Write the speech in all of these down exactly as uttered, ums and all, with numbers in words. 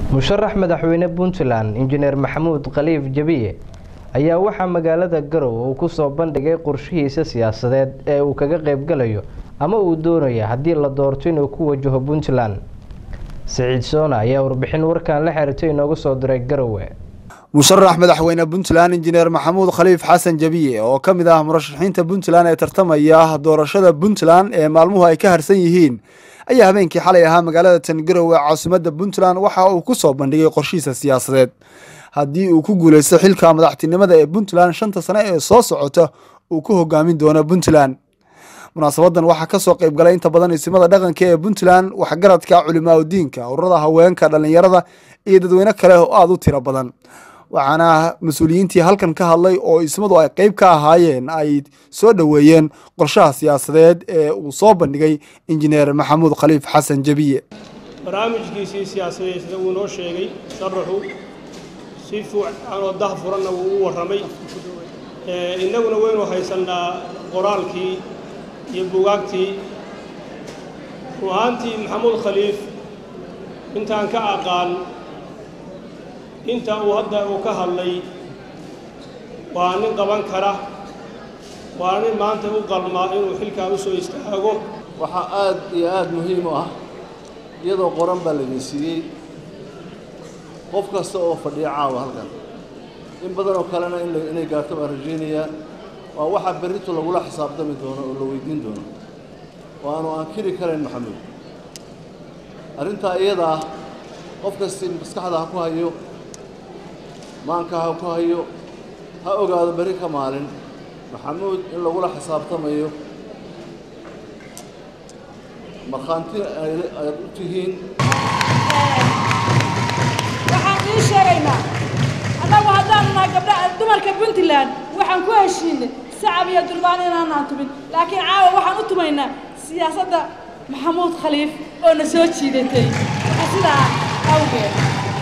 musharax madaxweyne Puntland injineer Maxamuud Khaliif Jabiye ayaa waxa magaalada Garowe uu ku soo bandhigay qorshihiisa siyaasadeed ee uu kaga qayb galayo ama uu doonayo hadii la doorto inuu ku wajaho Puntland. Saciid Soona ayaa warbixin warkaan la xiriirtay inoogu soo diray Garowe. musharax madaxweyne Puntland injineer Maxamuud Khaliif Xasan Jabiye oo kamid ah murashaxiinta Puntland ee tartamaya doorashada Puntland ee maalmuhu ay ka harsan yihiin ayaa habeenkii xalay ahaa magaalada tan Garowe caasimadda Puntland waxa uu ku soo bandhigay qorshihiisa siyaasadeed hadii uu ku guuleysto xilka madaxtinimada ee Puntland shanta sano ee soo socota uu ku hogaamin doono Puntland. munaasabadan waxa ka soo qayb galay inta badan isimada dhaqanka ee Puntland waxa garadka culimada diinka ururada haweenka dhalinyarada iyo dadweyne kale oo aad u tiro badan waxaana mas'uuliyiintii halkan ka hadlay oo ismadu ay qayb ka ahaayeen ay soo dhaweeyeen qorshaha siyaasadeed ee uu soo bandhigay injineer Maxamuud Khaliif Xasan Jabiye. barnaamijkiisii siyaasadeed sida uu noo sheegay sharaxu si fiican oo daahfuranna uu waramay ee inaguna waynu haysanaa qoraalkii iyo buugaagtii ruuxantii Maxamuud Khaliif intaan ka aqaan inta uu hadda uu ka hadlay waa nin qaban kara waa nin maanta u qalma inuu xilka u soo istaago waxa aad iyo aad muhiim u ah iyadoo qoran baa laga siiyay qof kasta oo fadhiya caawa halkan in badan oo kalena inay gaarto arjiniya waa waxa berrito lagu la xisaabtami doono oo la weydiin doono waanu ankiri karayn Maxamuud arinta iyada qof kasta maskaxda ku hayo maanka ku hayo ha ogaado bari ka maalin Maxamuud in lagu la xisaabtamayo marxanti ay u tihiin waxaan ii sheegaynaa anagu haddaan nahay gabdhaha dumarka Puntland waxaan ku heshiinay sacab iyo dulbaan inaan tubin laakiin caawa waxaan u tumaynaa siyaasadda Maxamuud Khaliif oo na soo jiidatay sida awgeed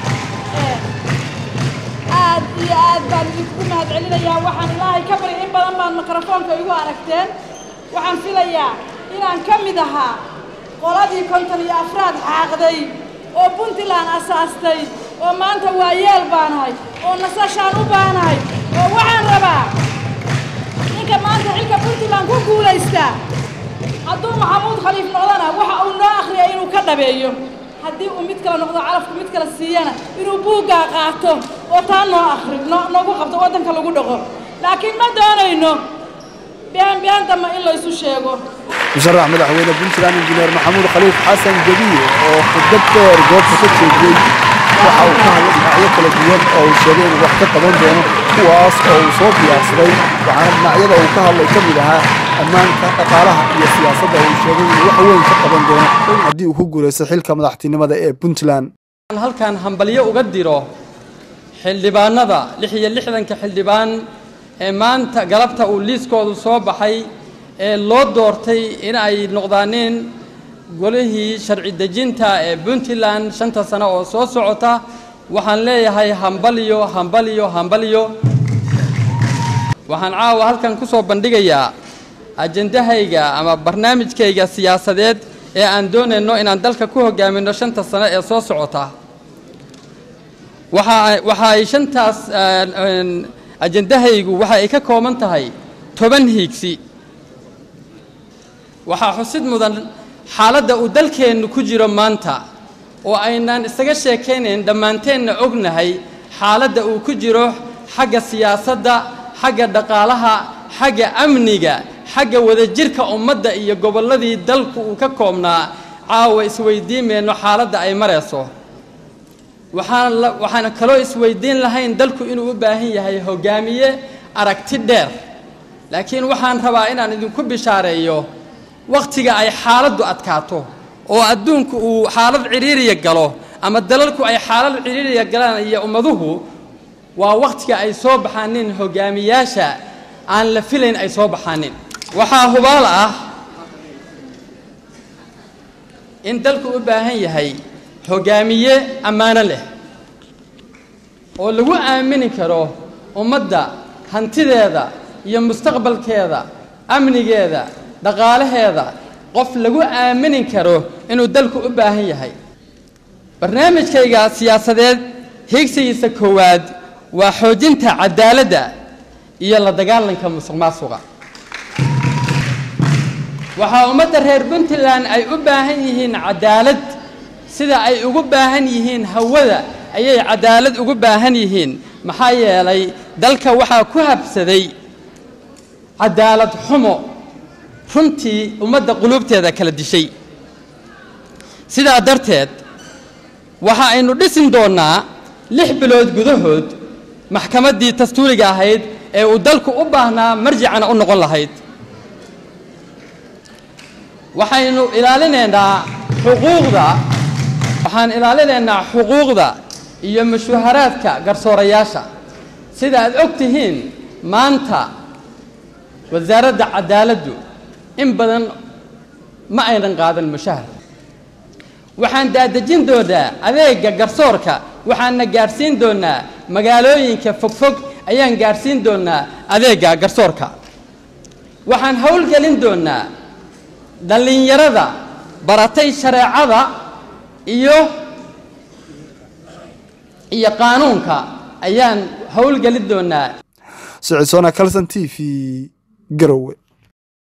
aad iyo aad baan idinku mahadcelinayaa waxaan ilaahay ka baryay in badan baan mikrofoonka igu aragteen waxaan filayaa inaan ka mid ahaa qoladii konton iyo afraad xaaqday oo Puntland asaastay oo maanta waa yeel baanahay oo nasashaan u baanahay oo waxaan rabaa ninka maanta xilka Puntland ku guuleysta hadduu Maxamuud Khaliif noqdana waxa uu noo akhriyay inuu ka dhabeeyo haddii uu mid kale noqdo calafku mid kale siiyana inuu buuga qaato oo taa noo akhri noogu qabto wadanka lagu dhaqo laakiin ma doonayno been been dama in la isu sheego musharax madaxweyne Puntland injineer Maxamuud Khaliif Xasan Jabiye oo khudbadda goobta ka jeediyay waxa uu ka hadlay dhinacyo kala duwan oo uu sheegay inuu wax ka qaban doono kuwaas oo uu soo diyaarsaday waxaana dhinacyada uu ka hadlay ka mid ahaa ammaanka dhaqaalaha iyo siyaasadda uu sheegay inuu wax weyn ka qaban doono haddii uu ku guuleysto xilka madaxtinimada ee Puntland. halkan hambalyo uga diro xildhibaanada lix iyo lixdan-ka xildhibaan ee maanta galabta uu liiskoodu soo baxay ee loo doortay in ay noqdaaneen golihii sharci dejinta ee Puntland shanta sano oo soo socota waxaan leeyahay hambalyo hambalyo hambalyo waxaan caawa halkan ku soo bandhigayaa ajandahayga ama barnaamijkayga siyaasadeed ee aan doonayno inaan dalka ku hogaamino shanta sano ee soo socota waxa waxa ay shantaas ajandahaygu waxa ay ka kooban tahay toban hiigsi waxa xusid mudan xaaladda uu dalkeennu ku jiro maanta oo aynaan isaga sheekaynayn dhammaanteenna ognahay xaaladda uu ku jiro xagga siyaasadda xagga dhaqaalaha xagga amniga xagga wadajirka ummadda iyo gobolladii dalku uu ka koobnaa caawa isweydiimayno xaaladda ay marayso waxaan waxaan kaloo isweydiin lahayn dalku inuu u baahan yahay hogaamiye aragti dheer laakiin waxaan rabaa inaan idinku bishaareeyo waqtiga ay xaaladdu adkaato oo adduunku uu xaalad ciriiriya galo ama dalalku ay xaalad ciriiriya galaan iyo ummaduhu waa waqtiga ay soo baxaanin hogaamiyaasha aan la filayn ay soo baxaanin waxaa hubaal ah in dalku u baahan yahay hogaamiye ammaano leh oo lagu aamini karo ummadda hantideeda iyo mustaqbalkeeda amnigeeda dhaqaalaheeda qof lagu aamini karo inuu dalku u baahan yahay barnaamijkayga siyaasadeed higsigiisa koowaad waa xoojinta cadaaladda iyo la dagaalanka musuqmaasuqa waxaa ummadda reer Puntland ay u baahan yihiin cadaalad sida ay ugu baahan yihiin hawada ayay cadaalad ugu baahan yihiin maxaa yeelay dalka waxaa ku habsaday cadaalad xumo runtii ummadda qulubteeda kala dishay sidaa darteed waxa aynu dhisin doonaa lix bilood gudahood maxkamaddii dastuuriga ahayd ee uu dalku u baahnaa marjicana u noqon lahayd waxaynu ilaalinaynaa xuquuqda waxaan ilaalinaynaa xuquuqda iyo mushaaharaadka garsoorayaasha sida aad og tihiin maanta wasaaradda cadaaladdu in badan ma aynan qaadan mushaahar waxaan daadejin doonaa adeega garsoorka waxaana gaarsiin doonaa magaalooyinka fogfog ayaan gaarsiin doonaa adeega garsoorka waxaan howlgelin doonaa dhalinyarada baratay shareecada iyo iyo qaanuunka ayaan howlgelin doonaa Sicid Sona Kalsan T V Garowe.